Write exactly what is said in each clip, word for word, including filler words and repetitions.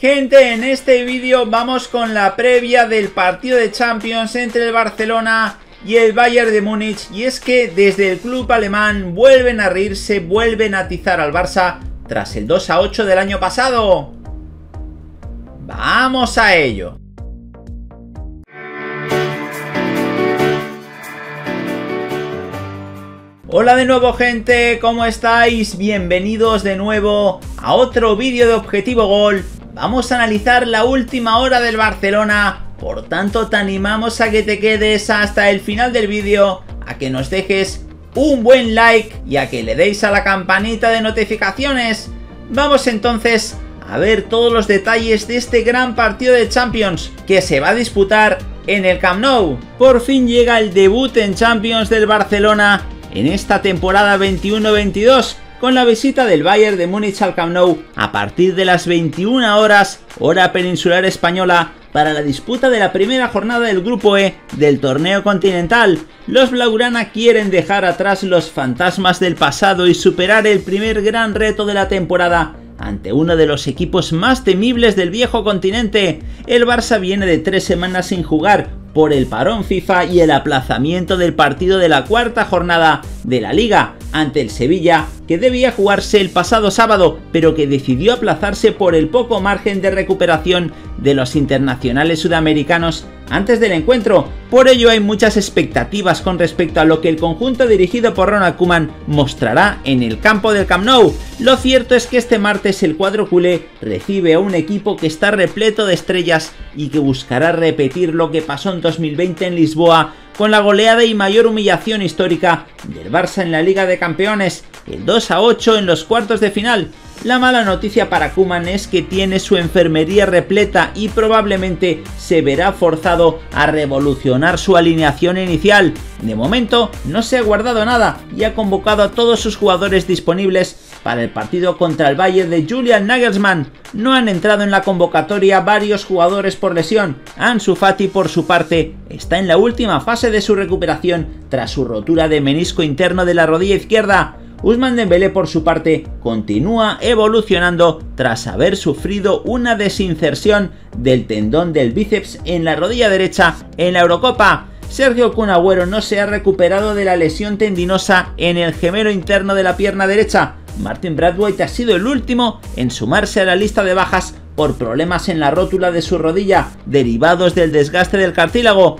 Gente, en este vídeo vamos con la previa del partido de Champions entre el Barcelona y el Bayern de Múnich. Y es que desde el club alemán vuelven a reírse, vuelven a atizar al Barça tras el dos a ocho del año pasado. ¡Vamos a ello! Hola de nuevo, gente, ¿cómo estáis? Bienvenidos de nuevo a otro vídeo de Objetivo Gol. Vamos a analizar la última hora del Barcelona, por tanto te animamos a que te quedes hasta el final del vídeo, a que nos dejes un buen like y a que le deis a la campanita de notificaciones. Vamos entonces a ver todos los detalles de este gran partido de Champions que se va a disputar en el Camp Nou. Por fin llega el debut en Champions del Barcelona en esta temporada veintiuno veintidós, con la visita del Bayern de Múnich al Camp Nou a partir de las veintiuna horas, hora peninsular española, para la disputa de la primera jornada del Grupo E del torneo continental. Los blaugrana quieren dejar atrás los fantasmas del pasado y superar el primer gran reto de la temporada ante uno de los equipos más temibles del viejo continente. El Barça viene de tres semanas sin jugar por el parón FIFA y el aplazamiento del partido de la cuarta jornada de la Liga ante el Sevilla, que debía jugarse el pasado sábado, pero que decidió aplazarse por el poco margen de recuperación de los internacionales sudamericanos antes del encuentro. Por ello hay muchas expectativas con respecto a lo que el conjunto dirigido por Ronald Koeman mostrará en el campo del Camp Nou. Lo cierto es que este martes el cuadro culé recibe a un equipo que está repleto de estrellas y que buscará repetir lo que pasó en dos mil veinte en Lisboa, con la goleada y mayor humillación histórica del Barça en la Liga de Campeones, el dos a ocho en los cuartos de final. La mala noticia para Koeman es que tiene su enfermería repleta y probablemente se verá forzado a revolucionar su alineación inicial. De momento no se ha guardado nada y ha convocado a todos sus jugadores disponibles para el partido contra el Bayern de Julian Nagelsmann. No han entrado en la convocatoria varios jugadores por lesión. Ansu Fati, por su parte, está en la última fase de su recuperación tras su rotura de menisco interno de la rodilla izquierda. Ousmane Dembélé, por su parte, continúa evolucionando tras haber sufrido una desinserción del tendón del bíceps en la rodilla derecha en la Eurocopa. Sergio Kun Agüero no se ha recuperado de la lesión tendinosa en el gemelo interno de la pierna derecha. Martin Braithwaite ha sido el último en sumarse a la lista de bajas por problemas en la rótula de su rodilla derivados del desgaste del cartílago.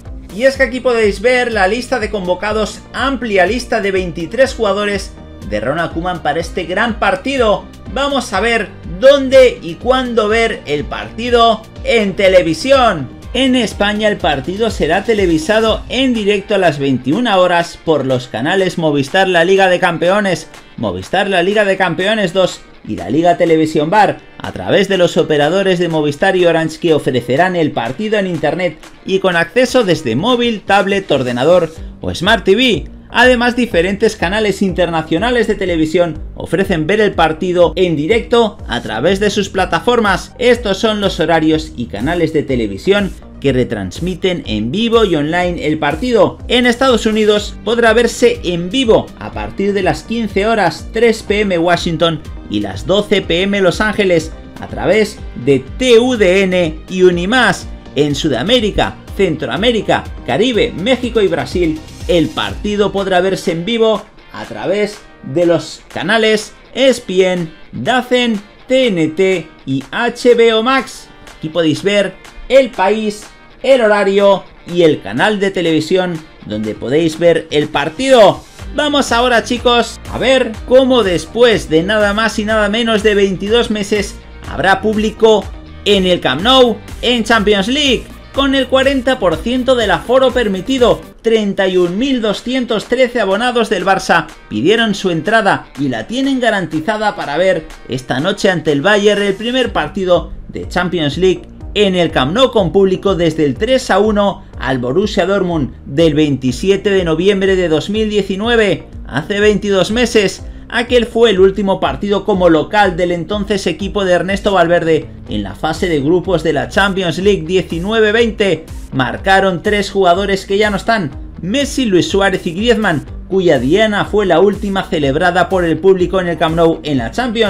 Y es que aquí podéis ver la lista de convocados, amplia lista de veintitrés jugadores de Ronald Koeman para este gran partido. Vamos a ver dónde y cuándo ver el partido en televisión. En España el partido será televisado en directo a las veintiuna horas por los canales Movistar La Liga de Campeones, Movistar La Liga de Campeones dos y la Liga Televisión Bar, a través de los operadores de Movistar y Orange, que ofrecerán el partido en internet y con acceso desde móvil, tablet, ordenador o Smart T V. Además, diferentes canales internacionales de televisión ofrecen ver el partido en directo a través de sus plataformas. Estos son los horarios y canales de televisión que retransmiten en vivo y online el partido. En Estados Unidos podrá verse en vivo a partir de las quince horas, tres p m Washington y las doce p m Los Ángeles, a través de T U D N y Unimás. En Sudamérica, Centroamérica, Caribe, México y Brasil, el partido podrá verse en vivo a través de los canales E S P N, DAZN, T N T y H B O Max. Aquí podéis ver el país, el horario y el canal de televisión donde podéis ver el partido. Vamos ahora, chicos, a ver cómo después de nada más y nada menos de veintidós meses habrá público en el Camp Nou en Champions League, con el cuarenta por ciento del aforo permitido. treinta y un mil doscientos trece abonados del Barça pidieron su entrada y la tienen garantizada para ver esta noche ante el Bayern el primer partido de Champions League en el Camp Nou con público desde el tres a uno al Borussia Dortmund del veintisiete de noviembre de dos mil diecinueve. Hace veintidós meses, aquel fue el último partido como local del entonces equipo de Ernesto Valverde en la fase de grupos de la Champions League diecinueve veinte. Marcaron tres jugadores que ya no están: Messi, Luis Suárez y Griezmann, cuya diana fue la última celebrada por el público en el Camp Nou en la Champions.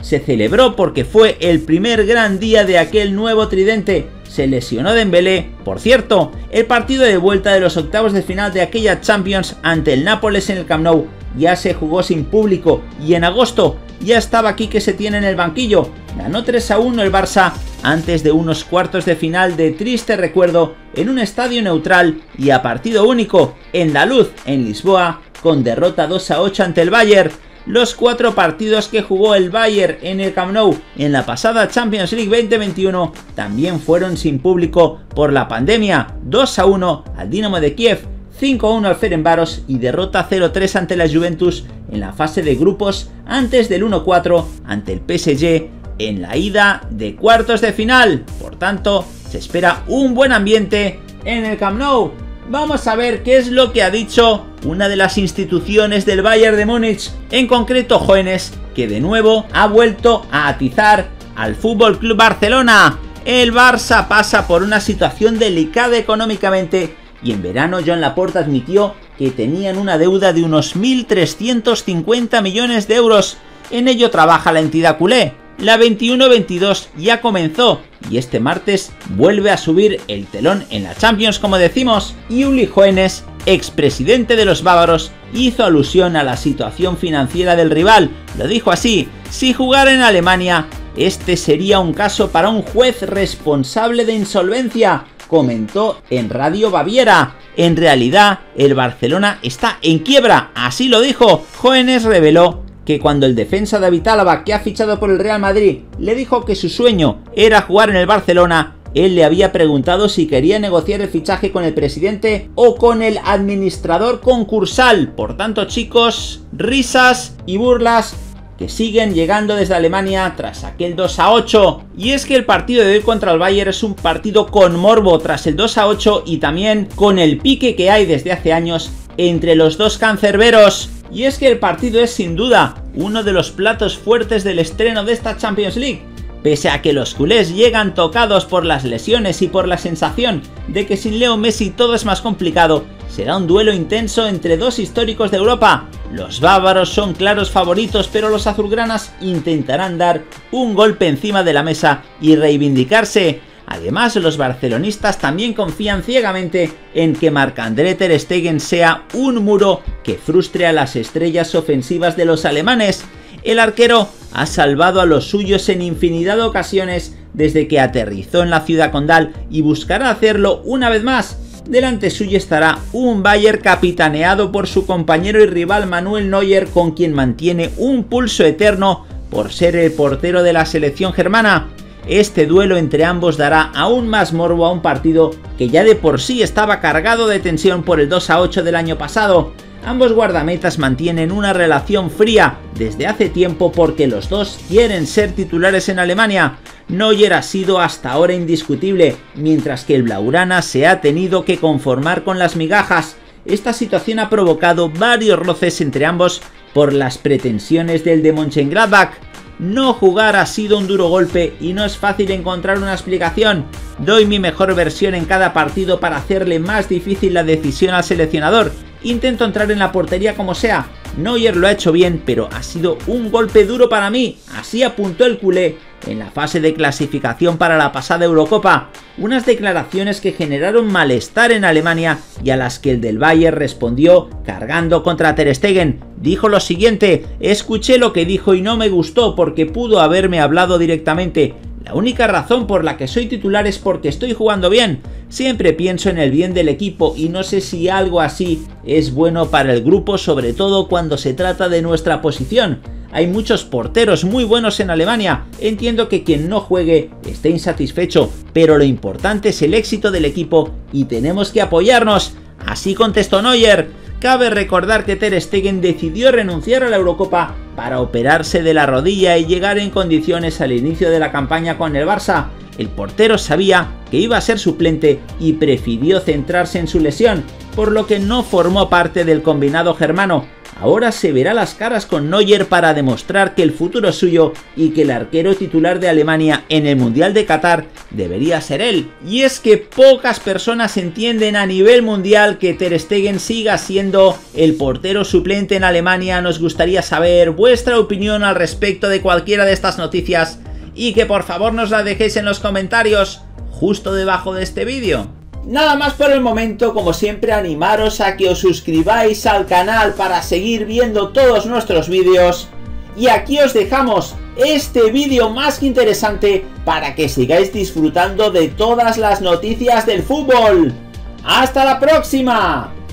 se celebró porque fue el primer gran día de aquel nuevo tridente. Se lesionó Dembélé. Por cierto, el partido de vuelta de los octavos de final de aquella Champions ante el Nápoles en el Camp Nou ya se jugó sin público y en agosto ya estaba Quique Setién en el banquillo. Ganó tres a uno el Barça antes de unos cuartos de final de triste recuerdo en un estadio neutral y a partido único en La Luz, en Lisboa, con derrota dos a ocho ante el Bayern. Los cuatro partidos que jugó el Bayern en el Camp Nou en la pasada Champions League veinte veintiuno también fueron sin público por la pandemia. dos a uno al Dinamo de Kiev, cinco a uno al Ferencváros y derrota cero a tres ante la Juventus en la fase de grupos antes del uno a cuatro ante el P S G en la ida de cuartos de final. Por tanto, se espera un buen ambiente en el Camp Nou. Vamos a ver qué es lo que ha dicho una de las instituciones del Bayern de Múnich, en concreto Hoeneß, que de nuevo ha vuelto a atizar al F C Barcelona. El Barça pasa por una situación delicada económicamente y en verano Joan Laporta admitió que tenían una deuda de unos mil trescientos cincuenta millones de euros. En ello trabaja la entidad culé. La veintiuno veintidós ya comenzó y este martes vuelve a subir el telón en la Champions, como decimos, y Uli Hoeneß, expresidente de los bávaros, hizo alusión a la situación financiera del rival. Lo dijo así: si jugara en Alemania, este sería un caso para un juez responsable de insolvencia, comentó en Radio Baviera. En realidad, el Barcelona está en quiebra, así lo dijo. Hoeneß reveló que cuando el defensa David Álava, que ha fichado por el Real Madrid, le dijo que su sueño era jugar en el Barcelona, él le había preguntado si quería negociar el fichaje con el presidente o con el administrador concursal. Por tanto, chicos, risas y burlas que siguen llegando desde Alemania tras aquel dos a ocho. Y es que el partido de hoy contra el Bayern es un partido con morbo tras el dos a ocho y también con el pique que hay desde hace años entre los dos cancerberos. Y es que el partido es sin duda uno de los platos fuertes del estreno de esta Champions League. Pese a que los culés llegan tocados por las lesiones y por la sensación de que sin Leo Messi todo es más complicado, será un duelo intenso entre dos históricos de Europa. Los bávaros son claros favoritos, pero los azulgranas intentarán dar un golpe encima de la mesa y reivindicarse. Además, los barcelonistas también confían ciegamente en que Marc-André ter Stegen sea un muro que frustre a las estrellas ofensivas de los alemanes. El arquero ha salvado a los suyos en infinidad de ocasiones desde que aterrizó en la ciudad condal y buscará hacerlo una vez más. Delante suyo estará un Bayern capitaneado por su compañero y rival Manuel Neuer, con quien mantiene un pulso eterno por ser el portero de la selección germana. Este duelo entre ambos dará aún más morbo a un partido que ya de por sí estaba cargado de tensión por el dos a ocho del año pasado. Ambos guardametas mantienen una relación fría desde hace tiempo porque los dos quieren ser titulares en Alemania. Neuer ha sido hasta ahora indiscutible, mientras que el blaugrana se ha tenido que conformar con las migajas. Esta situación ha provocado varios roces entre ambos por las pretensiones del de Mönchengladbach. No jugar ha sido un duro golpe y no es fácil encontrar una explicación. Doy mi mejor versión en cada partido para hacerle más difícil la decisión al seleccionador. Intento entrar en la portería como sea. Neuer lo ha hecho bien, pero ha sido un golpe duro para mí. Así apuntó el culé en la fase de clasificación para la pasada Eurocopa. Unas declaraciones que generaron malestar en Alemania y a las que el del Bayern respondió cargando contra ter Stegen. Dijo lo siguiente: escuché lo que dijo y no me gustó porque pudo haberme hablado directamente. La única razón por la que soy titular es porque estoy jugando bien. Siempre pienso en el bien del equipo y no sé si algo así es bueno para el grupo, sobre todo cuando se trata de nuestra posición. Hay muchos porteros muy buenos en Alemania. Entiendo que quien no juegue esté insatisfecho, pero lo importante es el éxito del equipo y tenemos que apoyarnos. Así contestó Neuer. Cabe recordar que ter Stegen decidió renunciar a la Eurocopa para operarse de la rodilla y llegar en condiciones al inicio de la campaña con el Barça. El portero sabía que iba a ser suplente y prefirió centrarse en su lesión, por lo que no formó parte del combinado germano. ahora se verá las caras con Neuer para demostrar que el futuro es suyo y que el arquero titular de Alemania en el Mundial de Qatar debería ser él. Y es que pocas personas entienden a nivel mundial que Ter Stegen siga siendo el portero suplente en Alemania. Nos gustaría saber vuestra opinión al respecto de cualquiera de estas noticias y que por favor nos la dejéis en los comentarios justo debajo de este vídeo. Nada más por el momento, como siempre animaros a que os suscribáis al canal para seguir viendo todos nuestros vídeos. Y aquí os dejamos este vídeo más que interesante para que sigáis disfrutando de todas las noticias del fútbol. ¡Hasta la próxima!